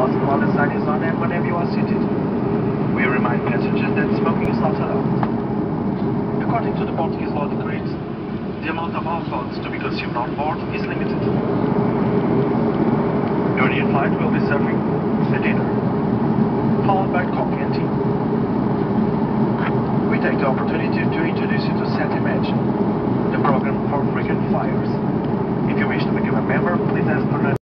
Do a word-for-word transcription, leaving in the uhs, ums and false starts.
ask while the sign is on and whenever you are seated. We remind passengers that smoking is not allowed. According to the Portuguese law decrees, the amount of alcohol to be consumed on board is limited. During your flight, we'll be serving the dinner, followed by coffee and tea. We take the opportunity to introduce you to SATA, the program for frequent flyers. If you wish to become a member, please ask for